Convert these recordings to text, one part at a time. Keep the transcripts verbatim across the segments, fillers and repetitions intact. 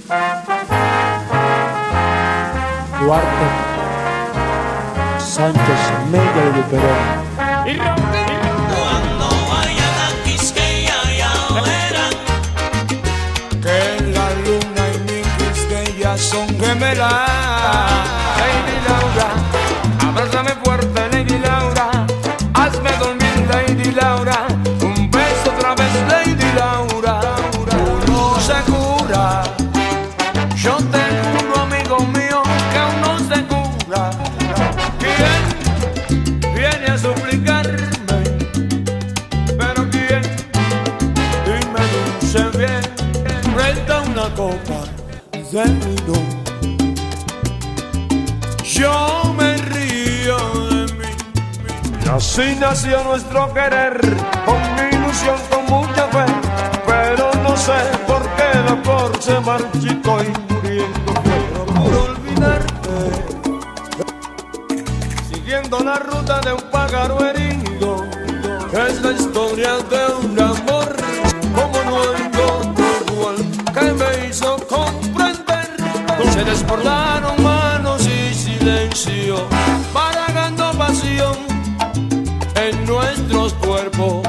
Duarte, Sánchez, Mella y Luperón. Cuando vayan a Quisqueya ya verán que la luna y mi Quisqueya son gemelas. Lady Laura, abrázame fuerte, Lady Laura. Hazme dormir, Lady Laura. Un beso otra vez, Lady Laura. Uno se cura. Yo te juro, amigo mío, que aún no se cura. ¿Quién viene a suplicarme? ¿Pero quién? Dime, dulce bien. Presta una copa de vino. Yo me río de mí. Y así nació nuestro querer, con mi ilusión, con mucha fe. Pero no sé por qué el amor se marchitó y muriendo fue por olvidarte. Siguiendo la ruta de un pájaro herido, es la historia de un amor como no encontré igual, que me hizo comprender. Se desbordaron manos y silencio, baragando pasión en nuestros cuerpos.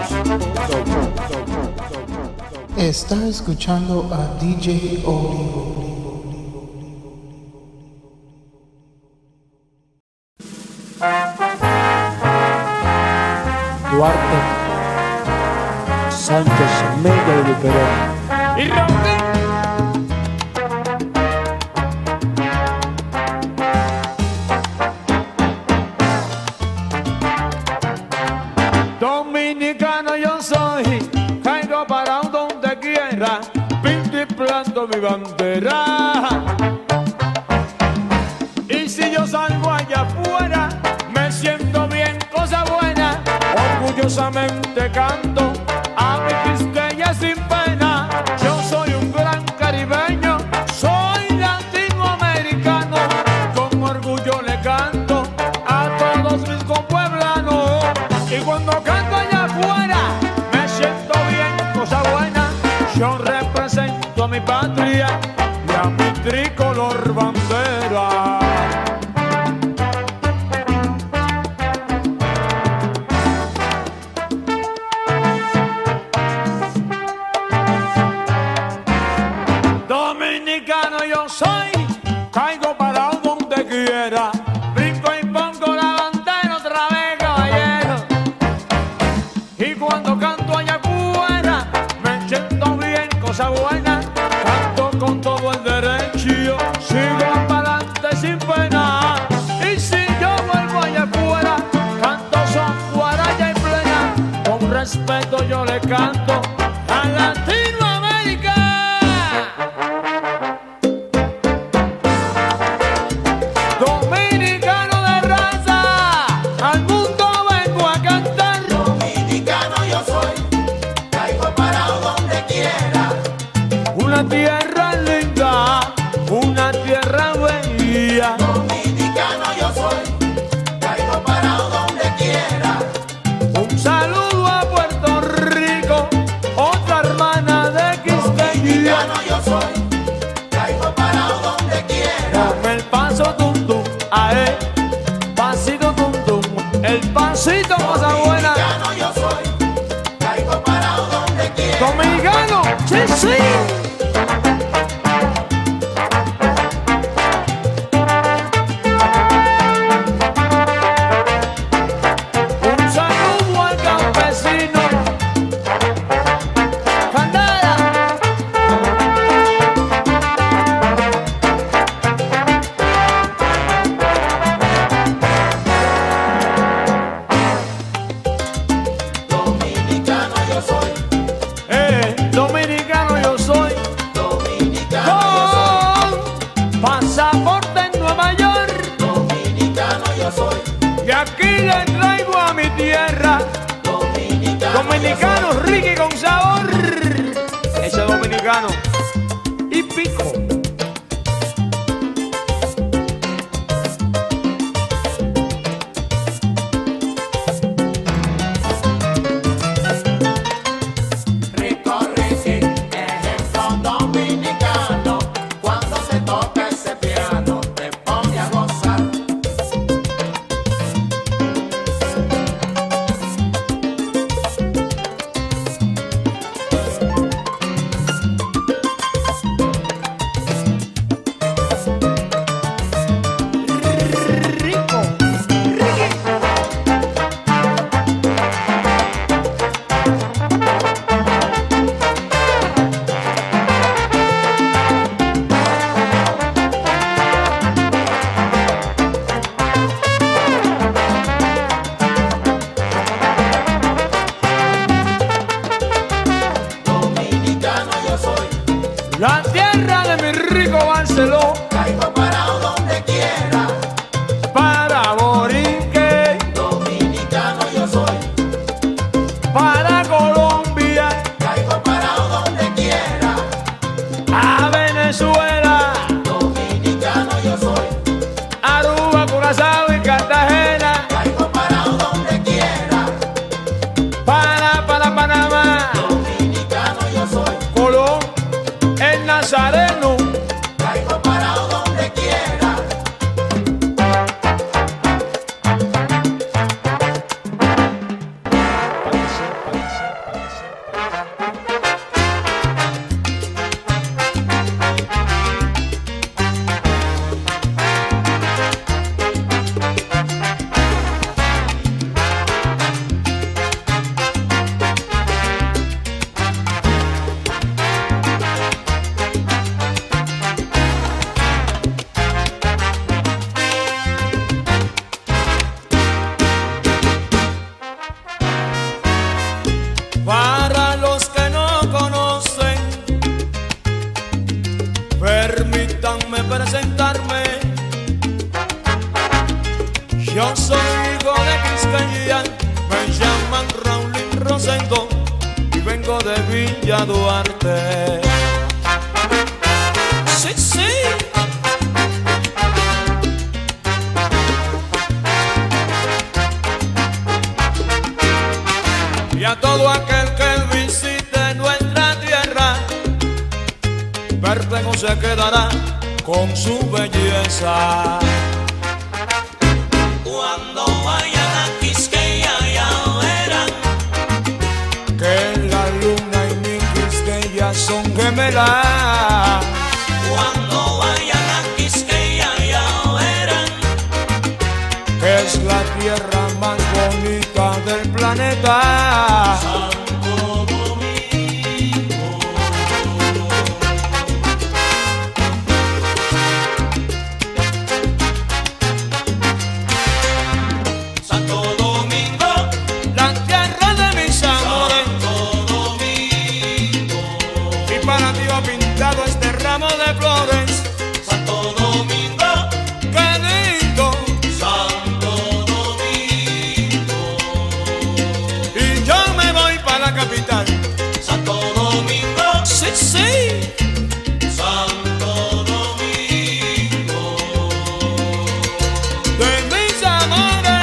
Está escuchando a D J Olivo. Duarte, Sánchez, Mella y Luperón. Dominicano yo soy, caigo para donde quiera, pinto y planto mi bandera. Y si yo salgo allá afuera, me siento bien, cosa buena. Orgullosamente canto a mi Quisqueya sin pena. Yo soy un gran caribeño, soy latinoamericano. Con orgullo le canto a todos mis compueblanos. Y cuando canto allá afuera, me siento bien, cosa buena. Yo represento a mi patria y a mi tricolor bandera. Dominicano yo soy, caigo para donde quiera, brinco y pongo la bandera otra vez, caballero. Y cuando canto allá afuera, me siento bien, cosa buena. Canto con todo el derecho, sigo para adelante sin pena. Y si yo vuelvo allá afuera, canto son guaraya y plena. Con respeto yo le canto a Latinoamérica. Dominicano de raza, al mundo vengo a cantar. Dominicano yo soy, caigo parado donde quiera. Una tierra linda, una tierra bella. Dominicano yo soy, caigo parado donde quiera. Un saludo a Puerto Rico, otra hermana de Quisqueya. Dominicano yo soy, caigo parado donde quiera. Dame el paso tum tum, ae, pasito tum tum, el pasito, cosa buena. Dominicano yo soy, caigo parado donde quiera. Dominicano, sí, sí. Un saludo al campesino. Candela. Dominicano yo soy, Eh, dominicano yo soy, dominicano yo con pasaporte en Nueva York. soy, dominicano yo soy, Y aquí le traigo a mi tierra, dominicano. dominicano rico y con sabor. Ese dominicano y pico. Recorre ese ejemplo dominicano. tierra de mi rico Barceló. Caigo parado donde quiera. Para Borique, Dominicano yo soy. para Colombia, Caigo parado donde quiera. a Venezuela, Dominicano yo soy. Aruba, Curazao y Cartagena, Caigo parado donde quiera. para, para Panamá, Dominicano yo soy. Colón, el Nazareno. Caigo parado donde quiera. Para los que no conocen, permítanme presentarme. Yo soy hijo de Quisqueya, me llaman Raulín Rosendo y vengo de Villa Duarte. Sí, sí. Y a todo aquel que visite nuestra tierra, perplejo se quedará con su belleza. Cuando vayan a Quisqueya ya verán Que la luna y mi Quisqueya son gemelas. Cuando vayan a Quisqueya ya verán Que es la tierra más bonita del planeta. Santo Domingo. Santo Domingo, La tierra de mis amores. Santo Domingo, Y para ti va pintado este ramo de flores. Santo Domingo, ¡Qué lindo! Santo Domingo, Y yo me voy para la capital. Santo Domingo, Sí, sí. Santo Domingo. De mis amores.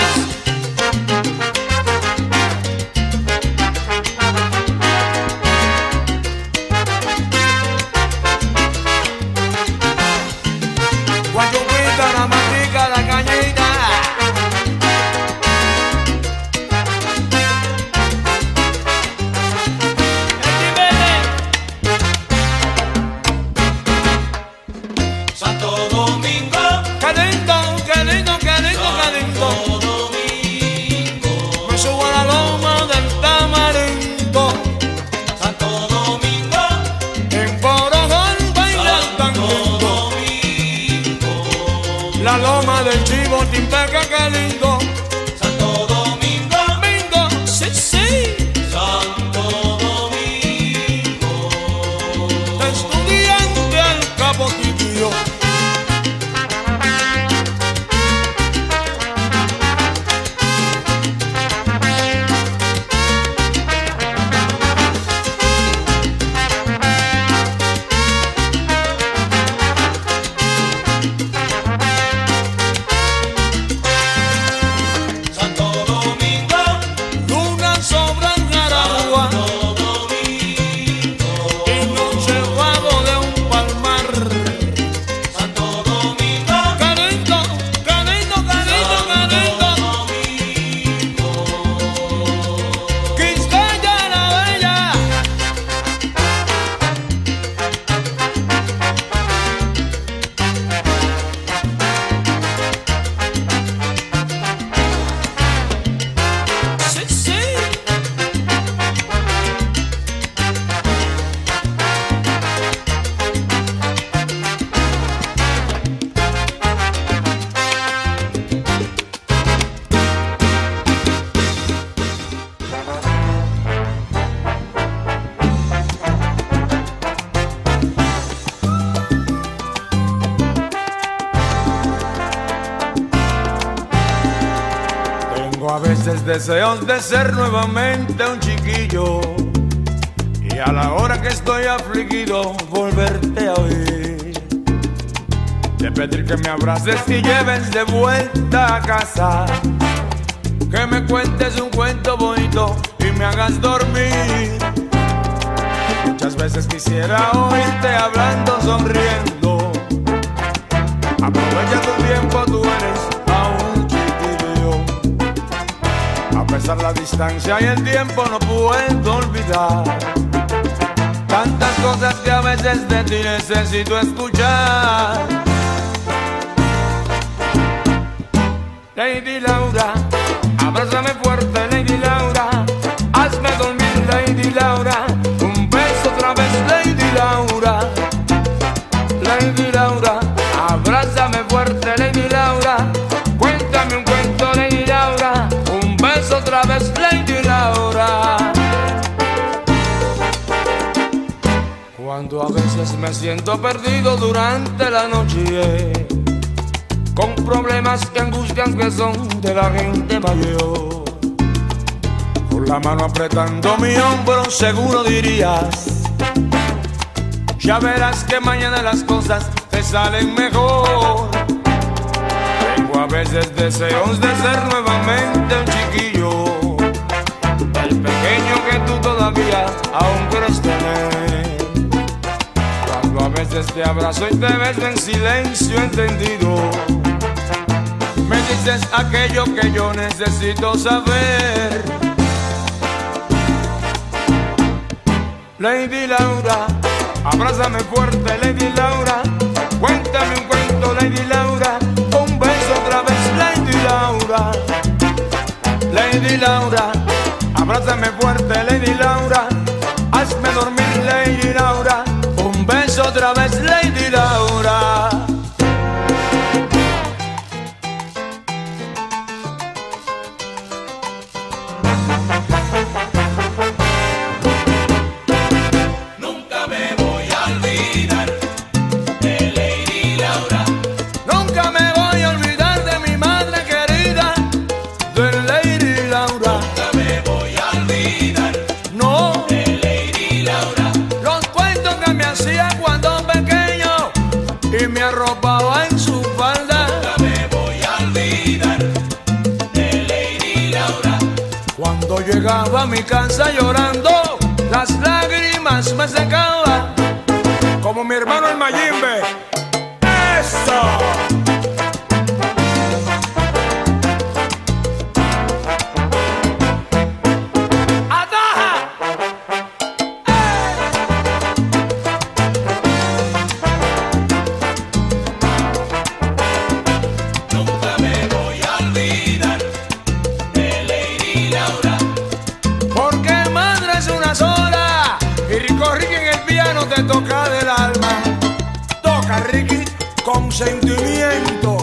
veces deseos de ser nuevamente un chiquillo y a la hora que estoy afligido volverte a oír, de pedir que me abraces y lleves de vuelta a casa, que me cuentes un cuento bonito y me hagas dormir. Muchas veces quisiera oírte hablando, sonriendo. Aprovecha tu tiempo, tú eres aún chiquillo. A pesar de la distancia y el tiempo no puedo olvidar tantas cosas que a veces de ti necesito escuchar. Lady Laura, abrázame fuerte, Lady Laura. Hazme dormir, Lady Laura. Un beso otra vez, Lady Laura. Lady Laura, abrázame fuerte, Lady Laura. Cuéntame un cuento, Lady Laura. Un beso otra vez, Lady Laura. Cuando a veces me siento perdido durante la noche, con problemas que angustian que son de la gente mayor, con la mano apretando mi hombro seguro dirías: ya verás que mañana las cosas te salen mejor. Tengo a veces deseos de ser nuevamente un chiquillo, el pequeño que tú todavía aún quieres tener. Cuando a veces te abrazo y te beso en silencio entendido, me dices aquello que yo necesito saber. Lady Laura, abrázame fuerte, Lady Laura. Cuéntame un cuento, Lady Laura. Un beso otra vez, Lady Laura. Lady Laura, abrázame fuerte, Lady Laura. Hazme dormir, Lady Laura. Un beso otra vez, Lady Laura. Llegaba a mi casa llorando, las lágrimas me secaban, como mi hermano el Mayimbe. ¡Eso! Te toca del alma, toca Ricky con sentimiento.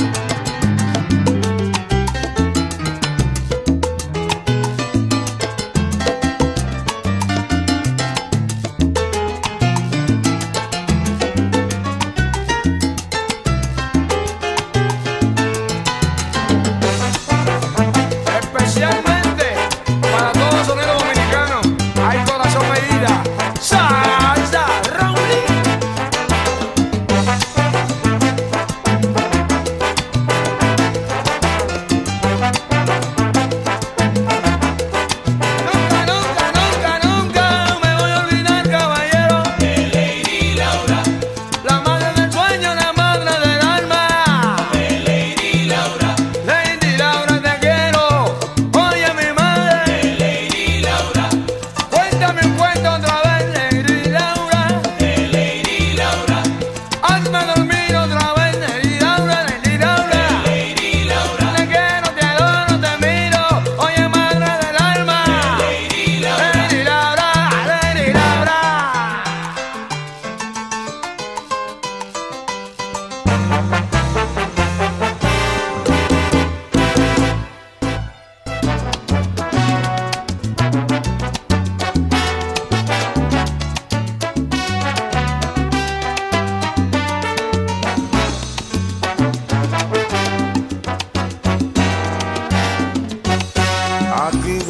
Especialmente para todos los sonidos dominicanos, hay corazón medida.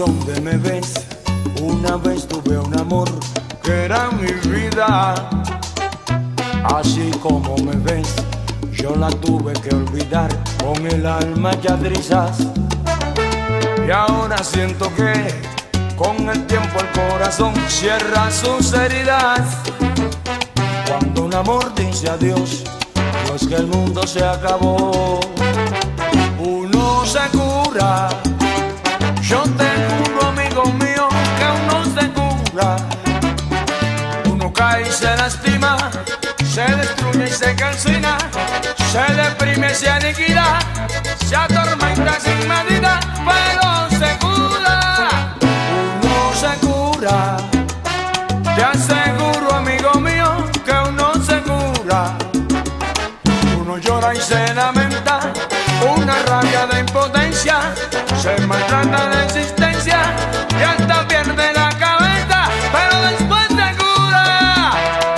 donde me ves, una vez tuve un amor que era mi vida. Así como me ves, yo la tuve que olvidar con el alma ya trizas. Y ahora siento que con el tiempo el corazón cierra sus heridas. Cuando un amor dice adiós, no es que el mundo se acabó. Uno se cura, yo te juro, amigo mío, que uno se cura. Uno cae y se lastima, se destruye y se calcina, se deprime y se aniquila, se atormenta sin medida, pero se cura. Uno se cura, te aseguro, amigo mío, que uno se cura. Uno llora y se lamenta, una rabia de impotencia, se maltrata de existencia y hasta pierde la cabeza, pero después se cura.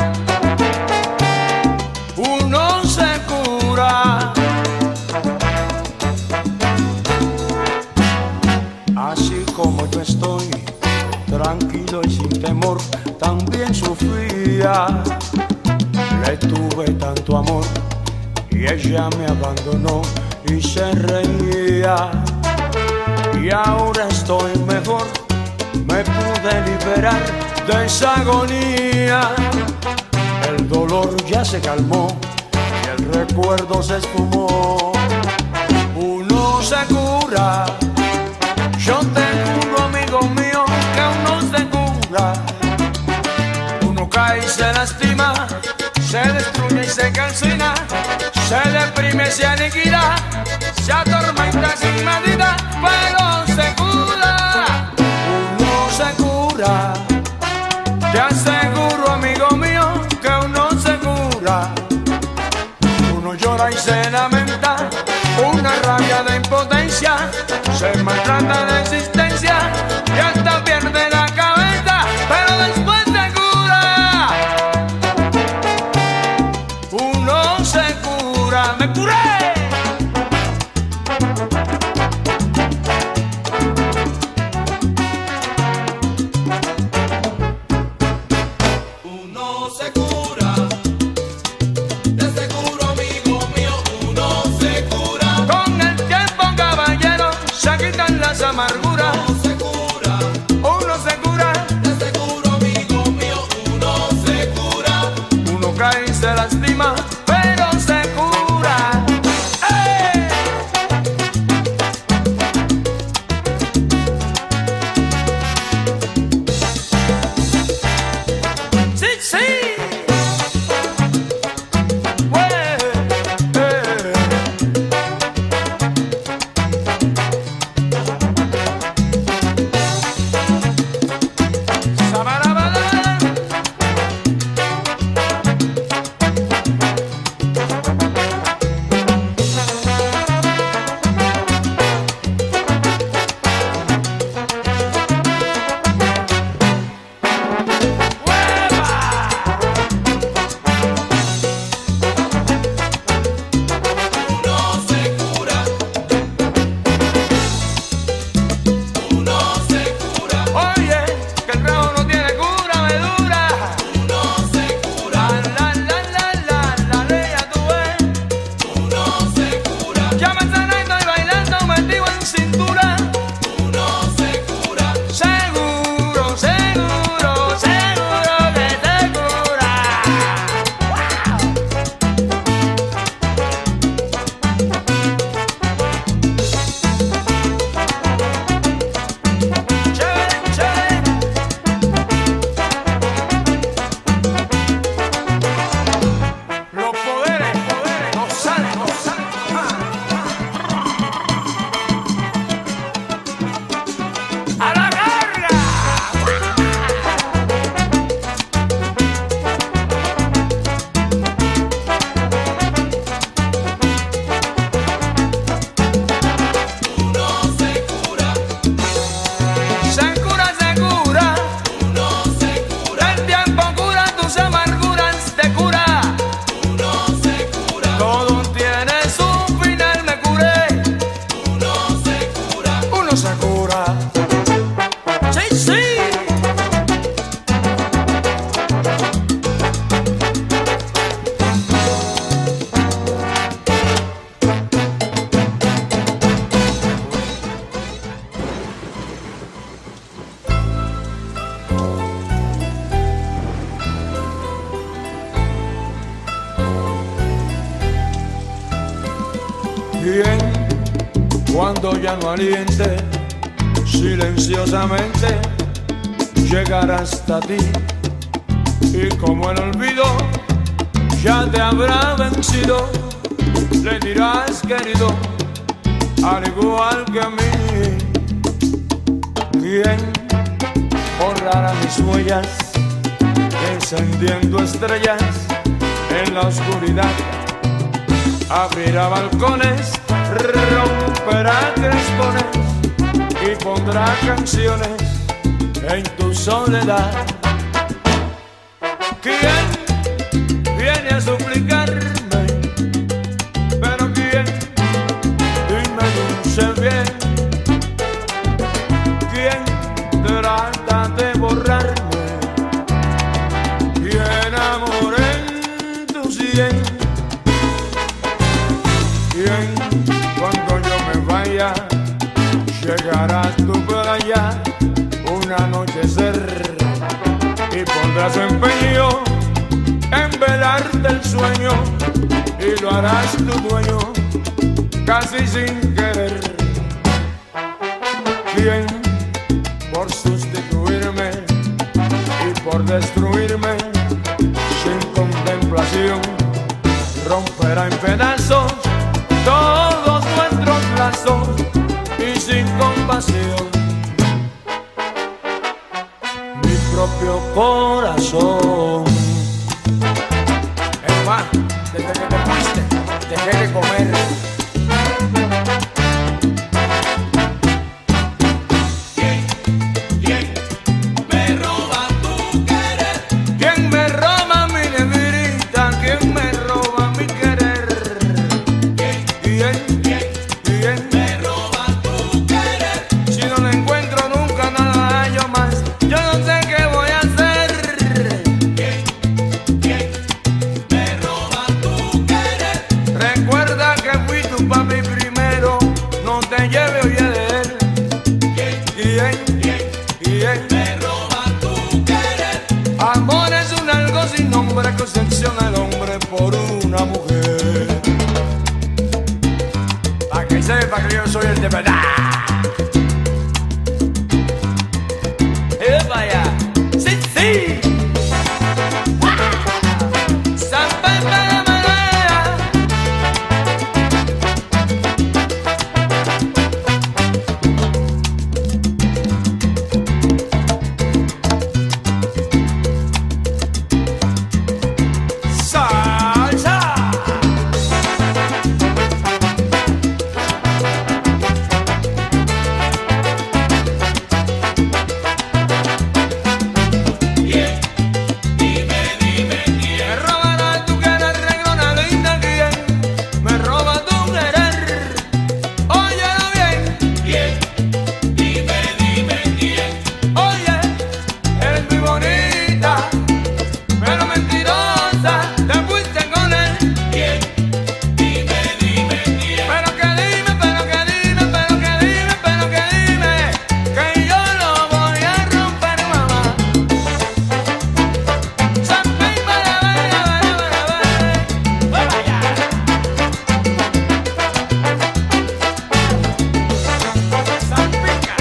Uno se cura. Así como yo estoy, tranquilo y sin temor, también sufría. Le tuve tanto amor y ella me abandonó y se reía. Y ahora estoy mejor, me pude liberar de esa agonía. El dolor ya se calmó y el recuerdo se esfumó. Uno se cura, yo te juro, amigo mío, que uno se cura. Uno cae y se lastima, se destruye y se calcina, se deprime y se aniquila, se atormenta sin medida, pero se cura. Uno se cura, te aseguro, amigo mío, que uno se cura. Uno llora y se lamenta, una rabia de impotencia, se maltrata de existencia y hasta pierde la cabeza, pero después se cura. Uno se cura. ¡Me curé! Uno se cura, te aseguro, amigo mío, uno se cura. Con el tiempo, caballero, se quitan las amarguras. Uno se cura, Uno se cura, te aseguro, amigo mío, uno se cura. uno cae y se lastima, pero se cura. ¡Ey! Sí, sí. Güey, eh. Sabarabara. ¿Quién, cuando ya no aliente, silenciosamente llegará hasta ti? Y como el olvido ya te habrá vencido, le dirás querido, al igual que a mí. ¿Quién borrará mis huellas, encendiendo estrellas en la oscuridad? Abrirá balcones, romperá crespones y pondrá canciones en tu soledad. ¿Quién viene a suplicarme? Pero ¿quién? Dime dulce bien. ¿Quién trata de borrarme? ¿Quién amor en tu sien? ¿Quién cuando yo me vaya llegarás tú por allá un anochecer y pondrás su empeño en velarte el sueño y lo harás tu dueño casi sin querer? ¿Quién por sustituirme y por destruirme sin contemplación romperá en pedazos todos nuestros lazos y sin compasión mi propio corazón? Es más, desde que te fuiste, dejé de comer. ¿Quién, quién me roba tu querer? ¿Quién me roba mi negrita? ¿Quién me roba mi querer? ¿Quién, ¿Quién? quién ¿Quién? me roba tu querer? Si no le encuentro nunca nada yo más, yo no sé qué voy a hacer. ¿Quién, quién me roba tu querer? Recuerda que fui tu papi primero, no te lleve oye de él. ¿Quién, ¿Quién? quién ¿Quién? me roba tu querer? Amor es un algo sin nombre que obsesiona al hombre por una mujer. Para que sepa que yo soy el de verdad. ¡Eh, vaya! ¡Sí, sí! ¡San Pedro de Manera! ¡Salsa! ¿Quién? Dime, dime quién. Me robará tu querer, reglona linda, ¿quién? Me roba tu querer. Óyelo bien, ¿Quién? Dime, dime quién. oye, eres muy bonita, pero mentirosa, te fuiste con él. ¿Quién? Dime, dime quién. Pero que dime, pero que dime, pero que dime, pero que dime, que yo lo voy a romper, mamá. San Pedro, para, para, para, para, para. ¡Vaya! San Pica.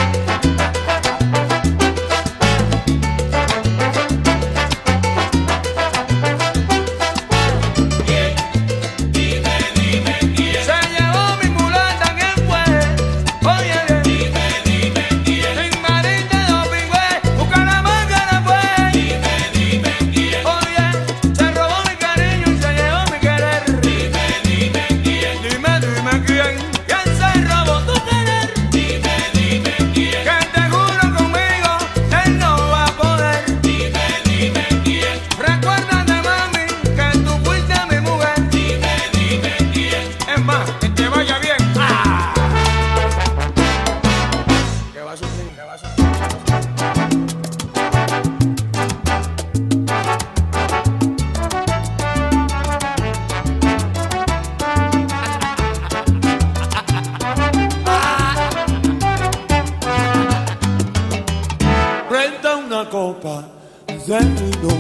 ¿Quién? Dime, dime quién. Se llevó mi mulata, ¿quién fue? Oye bien. Dime, dime quién. Sin marita no pingüe, Bucaramanga fue. Dime, dime quién. Oye, se robó mi cariño y se llevó mi querer. Dime, dime quién. Dime, dime quién, quién se robó tu querer. Dime, dime quién. Que te juro conmigo, él no va a poder. Dime, dime quién. Recuérdate, mami, que tú fuiste mi mujer. Dime, dime quién. Es más, que te vaya bien. ¡Ah! ¿Qué va a sufrir? ¿Qué va a sufrir? Prenda una copa de vino.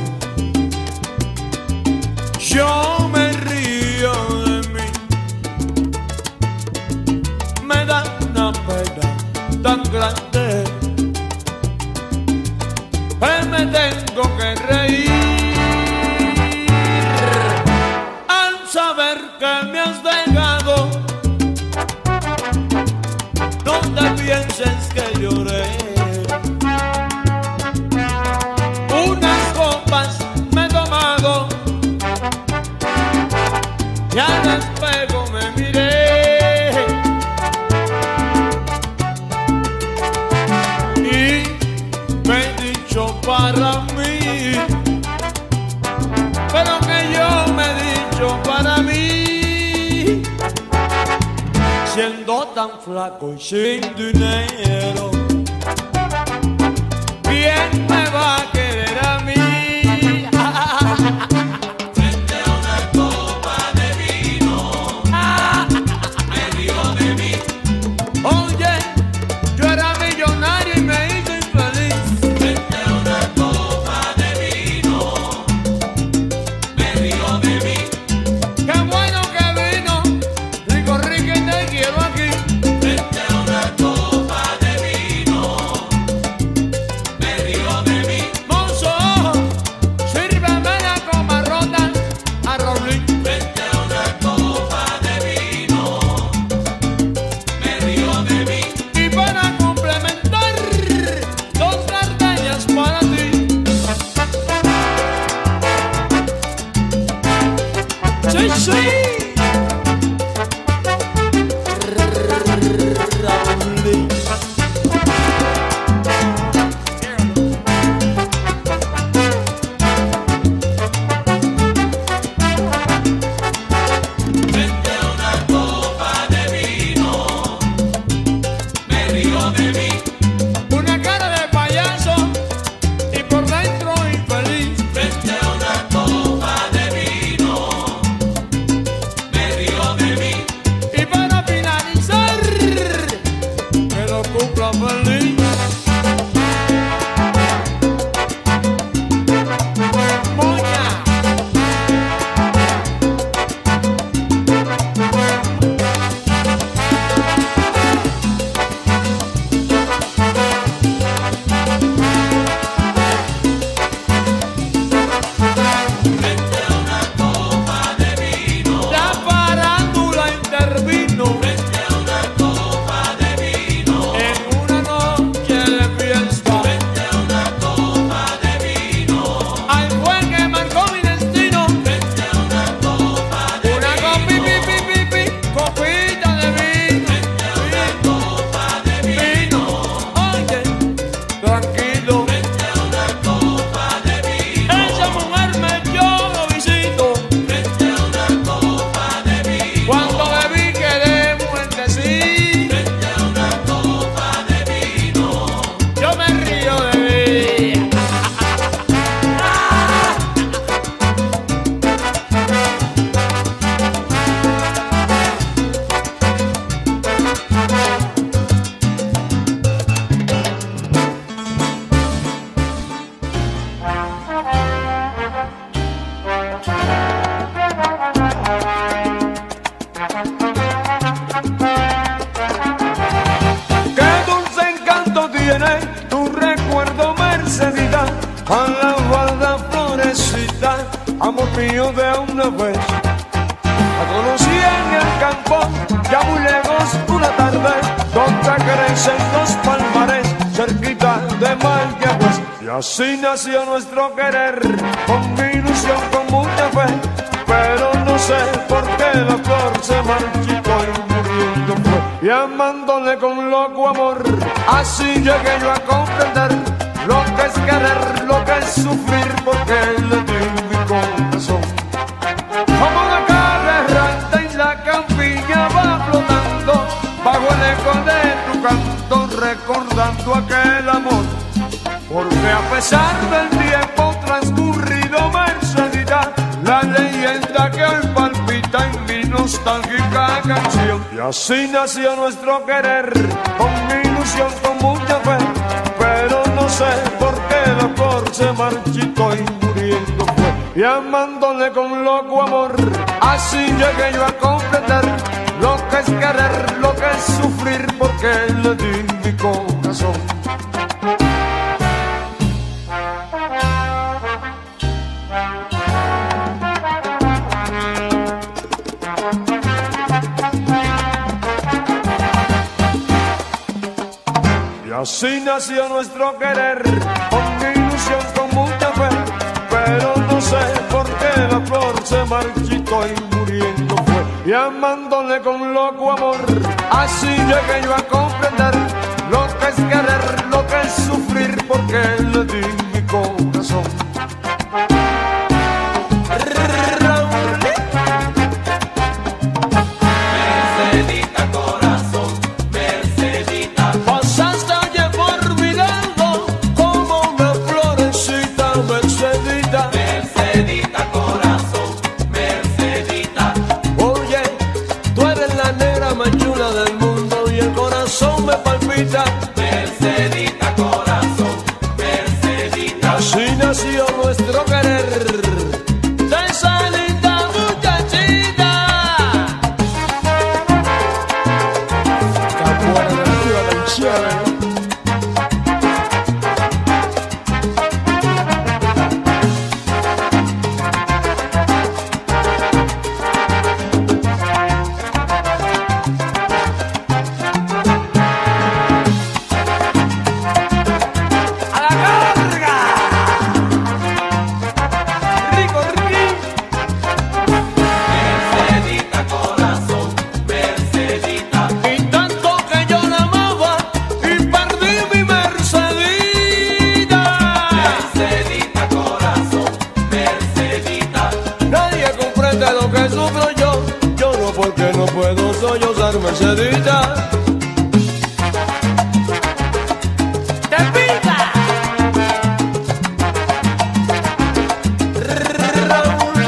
Yo me río de mí. que me has dejado, no te pienses que lloré. Unas copas me he tomado y al espejo me miré y me he dicho para mí, pero que yo me he dicho para mí, siendo tan flaco y sin dinero, ¿quién me va a querer a mí? Frente a una copa de vino, me río de mí. Oye, yo era millonario y me hice infeliz. Frente a una copa de vino, me río de mí. Qué bueno que vino, rico, rico y te quiero aquí. Frente a una copa de vino, me río de mí. Mozo, sírveme la copa rota a Rolín. Frente a una copa de vino, me río de mí. Y para complementar, dos carteñas para ti. Sí, sí. Rolín. Frente a una copa de vino, me río de mí. Una cara de payaso y por dentro infeliz. Frente a una copa de vino, me río de mí. Y para finalizar, que lo cumpla feliz. Moña. Frente a una copa de vino, La farándula intervino frente a una copa de vino, en una noche de fiesta. frente a una copa de vino, Al buen que marcó mi destino, frente a una copa de una copi, pi, pi, pi, pi, copita de vino. copa de Vino, oye, tranquilo. frente a una copa de vino, Esa mujer me dio lo visito. frente a una copa de vino, Cuando bebí quedé muertecito. frente a una copa de vino, Yo me río de mí. Qué dulce encanto tiene tu recuerdo, Mercedita, a la falda florecita, amor mío de una vez. La conocí en el campo, ya muy lejos una tarde, donde crecen los palmares, cerquita de Mayagüez. Y así nació nuestro querer, con mi ilusión, con mucha fe, pero no sé por qué la flor se marchitó y muriendo fue. Y amándole con loco amor, así llegué yo a comprender lo que es querer, lo que es sufrir, porque le di mi corazón. Como la carrerante y la campiña va flotando bajo el eco de tu canto, recordando aquel amor. Porque a pesar del tiempo transcurrido, Mercedita, la leyenda que hoy palpita en mi nostálgica canción. Y así nació nuestro querer, con mi ilusión, con mucha fe, pero no sé por qué la flor se marchitó y muriendo fue. Y amándole con loco amor, así llegué yo a comprender lo que es querer, lo que es sufrir, porque le di mi corazón. Así nació nuestro querer, con ilusión, con mucha fe, pero no sé por qué la flor se marchitó y muriendo fue. Y amándole con loco amor, así llegué yo a comprender lo que es querer, lo que es sufrir, porque le di mi corazón. Mercedita corazón, Mercedita, Pasaste ayer por mi lado como una florecita, Mercedita. Mercedita corazón, Mercedita, Oye, tú eres la negra más chula del mundo y el corazón me palpita. Mercedita corazón, Mercedita. Así nació nuestro querer de esa linda muchachita. Tan buena energía, tan chévere. ¡A la carga! ¡Rico, rico! Mercedita corazón, Mercedita, Y tanto que yo la amaba y perdí mi Mercedita. Mercedita corazón, Mercedita, Nadie comprende lo que sufro yo. Yo no, porque no puedo sollozar, Mercedita. ¡Te pica! Raúl.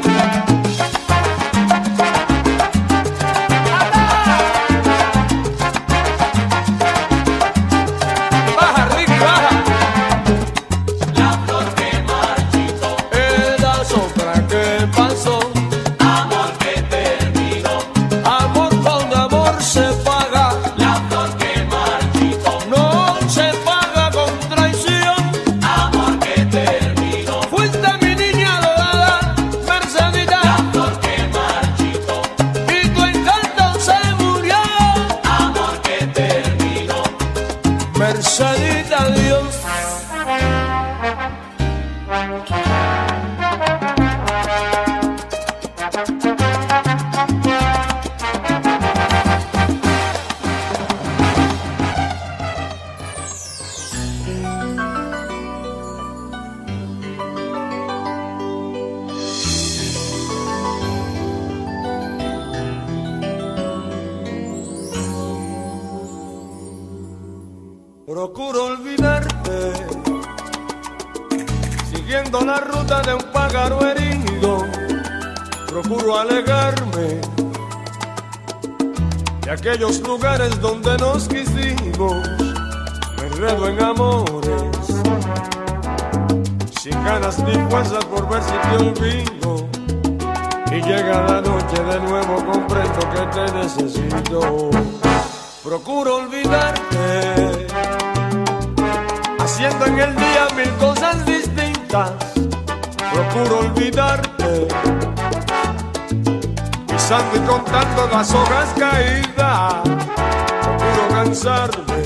Baja, Ricky, baja. la flor que marchitó, Es la sombra que pasó. amor que terminó, Amor con amor se paga. la flor que marchitó, No se paga con traición. amor que terminó, Fuiste mi niña dorada, Mercedita, la flor que marchitó, y tu encanto se murió. amor que terminó. Mercedita, Dios. Procuro olvidarte, siguiendo la ruta de un pájaro herido. Procuro alejarme de aquellos lugares donde nos quisimos. Me enredo en amores, sin ganas ni fuerzas por ver si te olvido. Y llega la noche de nuevo, comprendo que te necesito. Procuro olvidarte, haciendo en el día mil cosas distintas. Procuro olvidarte, pisando y contando las hojas caídas. Procuro cansarme,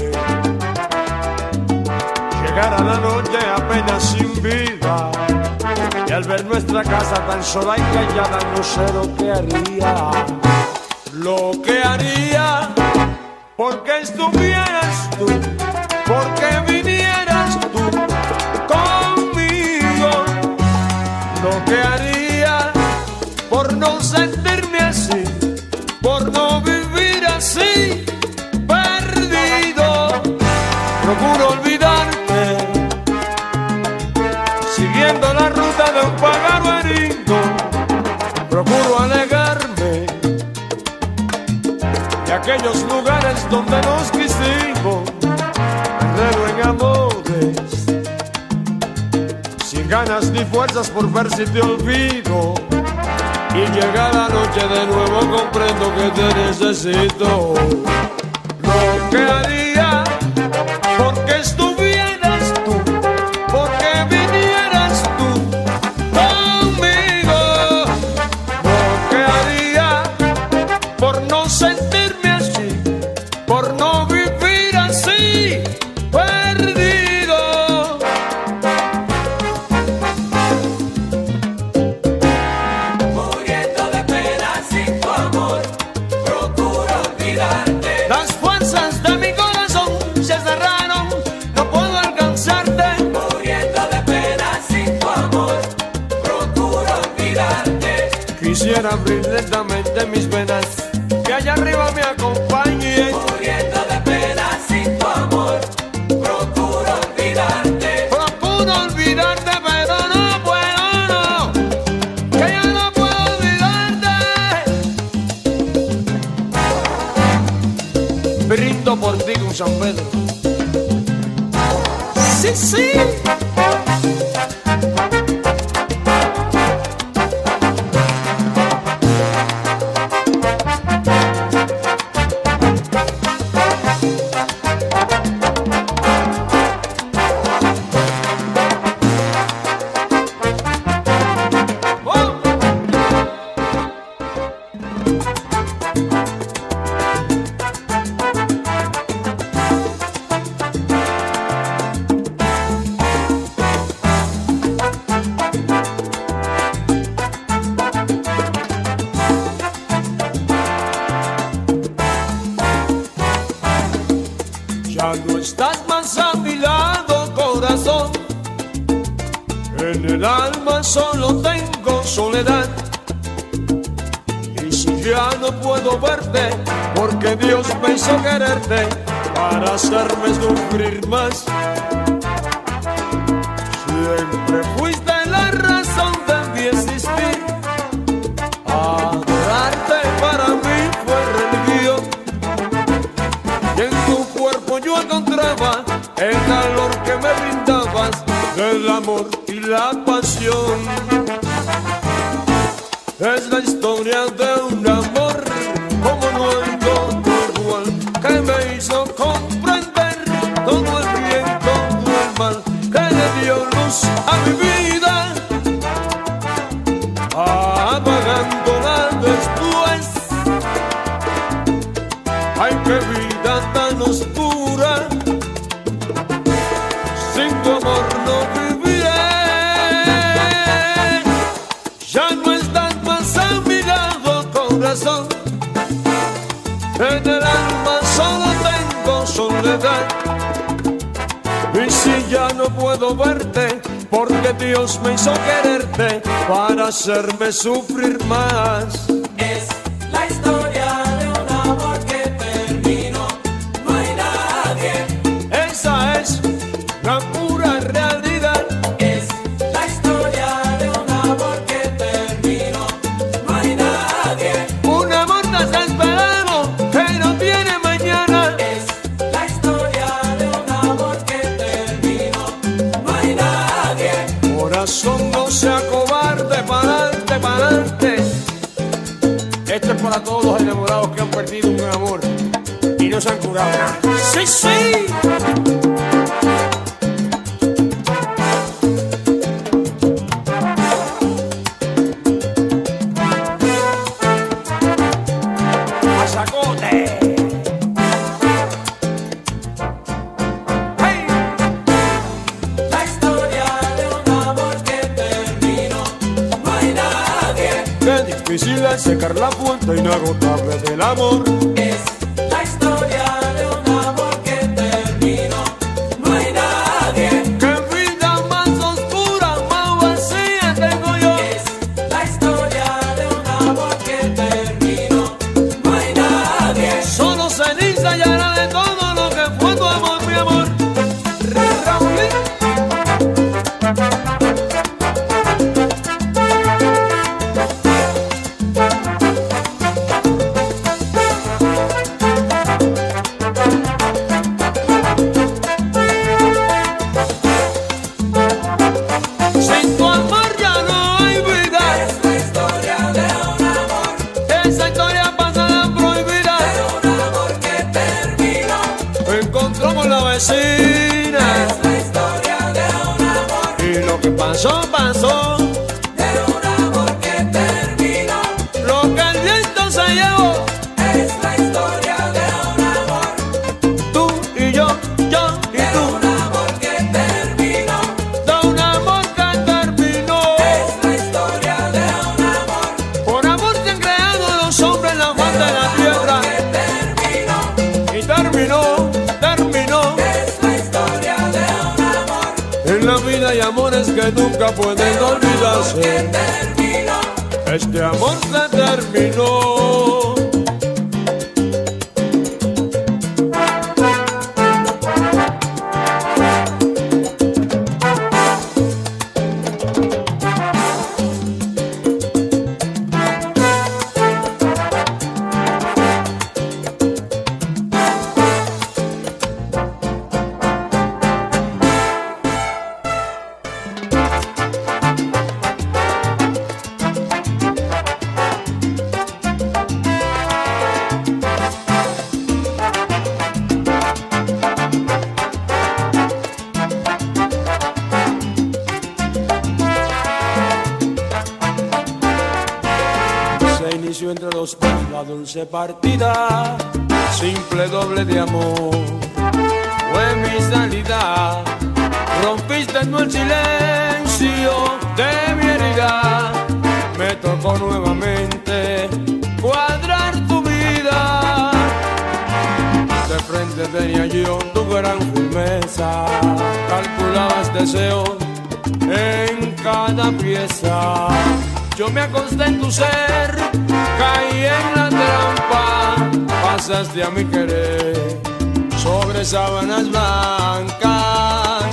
llegar a la noche apenas sin vida. Y al ver nuestra casa tan sola y callada, no sé lo que haría. Lo que haría, porque estuvieras tú, porque vinieras tú conmigo. Lo que haría por no sentirme así, por no vivir así, perdido. Procuro olvidarte, siguiendo la ruta de un pájaro herido. Procuro alejarme de aquellos lugares donde nos quisimos. Me enredo en amores, sin ganas ni fuerzas por ver si te olvido. Y llega la noche de nuevo, comprendo que te necesito. Lo que haría, porque estuvieras tú, porque vinieras tú conmigo. Lo que haría por no sentirme así, por no vivir así, abrir lentamente mis venas, que allá arriba me acompañe. Muriendo de pena sin tu amor, procuro olvidarte. Procuro olvidarte, pero no puedo, no, que ya no puedo olvidarte. Brindo por ti con San Pedro. Sí, sí. Ya no estás más a mi lado, corazón. En el alma solo tengo soledad. Y si ya no puedo verte, porque Dios me hizo quererte para hacerme sufrir más. Siempre fuiste la razón de mi existir. Adorarte para mí fue religión. Y en tu cuerpo yo encontraba el calor que me brindabas del amor y la pasión. Es la historia de un amor como no hay otro igual, que me hizo comprender todo el bien, todo el mal, que le dio luz a mi vida, apagándola después. Ay, qué vida tan oscura, sin tu amor no viviré. Ya no estás más a mi lado, corazón. En el alma solo tengo soledad. Y si ya no puedo verte, porque Dios me hizo quererte para hacerme sufrir más. Es la historia de un amor que terminó, no hay nadie. Esa es la pura realidad. Es la historia de un amor que terminó, no hay nadie. Un amor desesperado que no tiene mañana. Es la historia de un amor que terminó, no hay nadie. Corazón, no sea cobarde, pa'lante, pa'lante. Esto es para todos los enamorados que han perdido un amor y no se han curado nada. ¡Sí, sí! ¡Pasacote! ¡Hey! La historia de un amor que terminó, no hay nadie. Qué difícil es secar la fuente inagotable del amor. Es la historia de un amor que terminó, no hay nadie. Qué vida más oscura, más vacía tengo yo. Es la historia de un amor que terminó, no hay nadie. Solo ceniza y hará de todo lo que fue tu amor, mi amor. Raulín. Sin tu amor ya no hay vida. Es la historia de un amor, Esa historia pasará prohibida. de un amor que terminó. Encontramos la vecina Es la historia de un amor, y lo que pasó, pasó. de un amor que terminó. Lo que el viento se llevó. Es la historia de un amor, Tú y yo, yo y de tú. un amor que terminó. De un amor que terminó. Es la historia de un amor, Por amor se han creado los hombres la faz de la tierra. que terminó. Y terminó, terminó. Es la historia de un amor, En la vida hay amores que nunca pueden que olvidarse. terminó. este amor se terminó. Entre los dos la dulce partida, simple doble de amor, fue mi salida. Rompiste tú el silencio de mi herida, me tocó nuevamente cuadrar tu vida. De frente tenía yo tu gran firmeza, calculabas deseos en cada pieza. Yo me acosté en tu ser, caí en la trampa, pasaste a mi querer sobre sábanas blancas.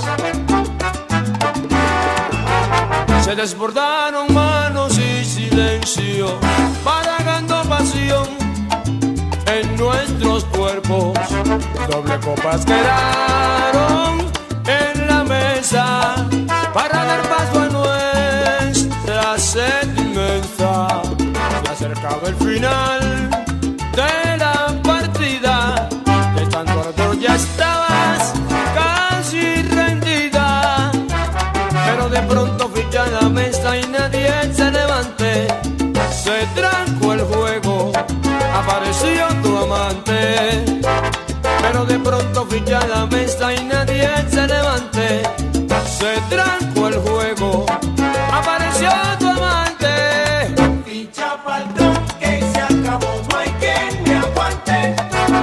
Se desbordaron manos y silencio, baragando pasión en nuestros cuerpos. Doble copas quedaron en la mesa para dar paso a nuestra sed inmensa. Se acercaba el final de la partida, de tanto ardor ya estabas casi rendida. Pero de pronto ficha la mesa y nadie se levante. Se trancó el juego, apareció tu amante. Pero de pronto ficha la mesa y nadie se levante. Se trancó el juego, apareció tu amante. Ficha pa'l que se acabó, no hay quien me aguante.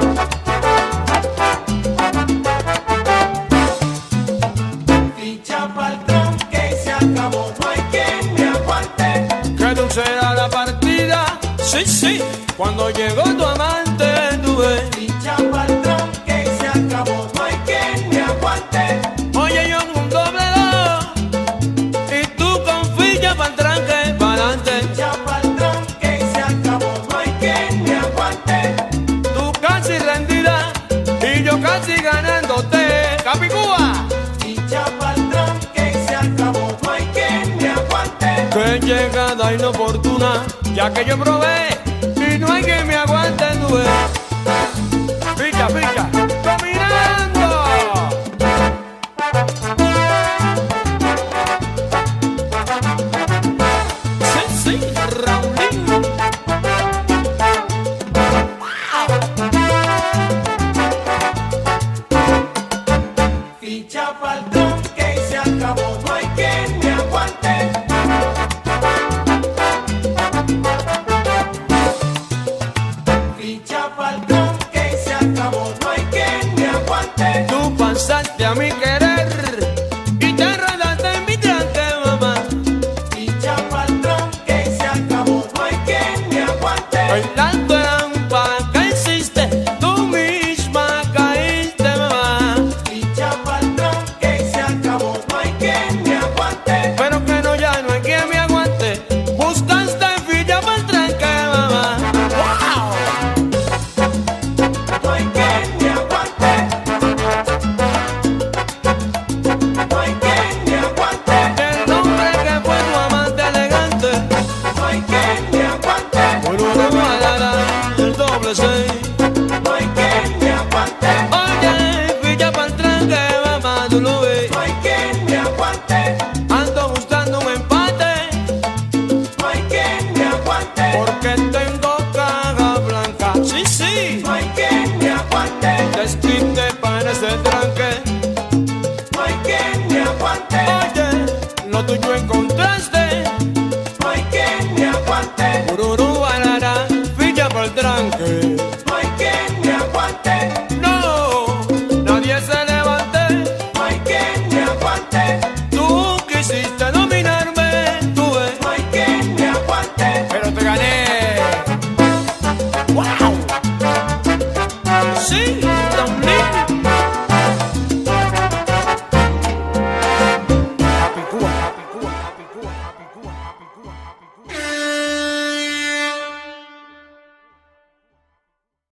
Ficha pa'l que se acabó, no hay quien me aguante. Qué dulce era la partida, sí, sí, cuando llegó tu amante, tuve. Ficha pa'l que se acabó, no hay quien me aguante. Oye, yo un doble dos, y tú con ficha pa'l tranque, pa'lante. Ficha pa'l que se acabó, no hay quien me aguante. Tú casi rendida, y yo casi ganándote, Capicúa. Ficha pa'l que se acabó, no hay quien me aguante. Qué llegada inoportuna, ya que yo probé, y no hay que me aguante, tuve. Ficha, ficha, caminando. Sí, sí, Raulín. Ficha pa'l que se acabó, no hay quien me aguante. Ficha pa'l que se acabó, no hay quien me aguante. Tú pasaste a mi querer y te enredaste en mi tranque, mamá. Ficha pa'l que se acabó, no hay quien me aguante. Ay, la